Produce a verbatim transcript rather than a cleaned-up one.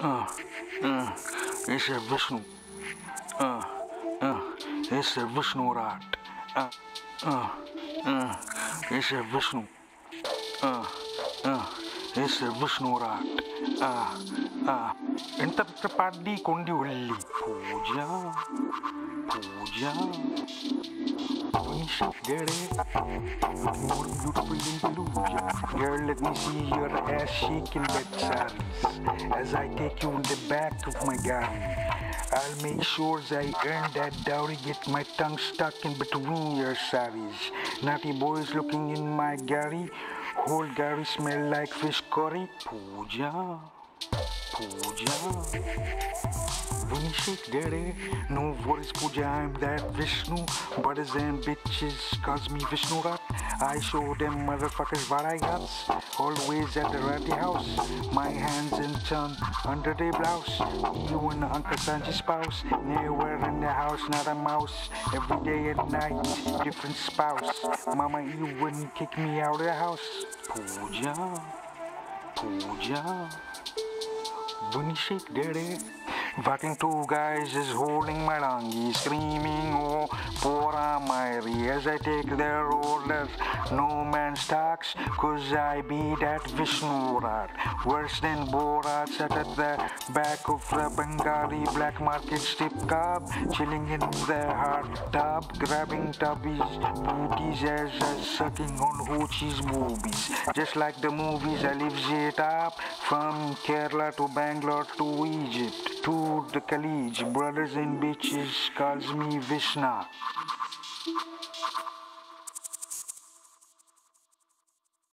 Uh, uh, it's a Vishnu. Uh, uh, it's a Vishnu rat. Uh, uh, uh, it's a Vishnu. Uh, uh, it's a Vishnu rat. Uh, uh, Enter the party kondi ulli. Pooja, Pooja. When you get it, looking more beautiful than Pooja. Girl, let me see your ass shaking that saris as I take you in the back of my garden. I'll make sure I earn that dowry, get my tongue stuck in between your saris. Naughty boys looking in my galley, whole galley smell like fish curry. Pooja, Pooja. When you shake daddy, no worries Pooja, I'm that Vishnu. Brothers and bitches calls me Vishnu rat. I show them motherfuckers what I got. Always at the ratty house, my hands in turn under the blouse. You and Uncle Sanji's spouse, nowhere in the house, not a mouse. Every day and night, different spouse. Mama, you wouldn't kick me out of the house. Pooja, Pooja. When you shake daddy, fucking two guys is holding my dongy, screaming, oh, poor Amiri, as I take their orders. No man talks, cause I be that Vishnu rat. Worse than Borat, sat at the back of the Bengali black market strip club, chilling in the hot tub, grabbing tubbies, booties as I sucking on Hoochie's movies. Just like the movies, I live it up, from Kerala to Bangalore to Egypt, to the college, brothers and bitches calls me Vishnu.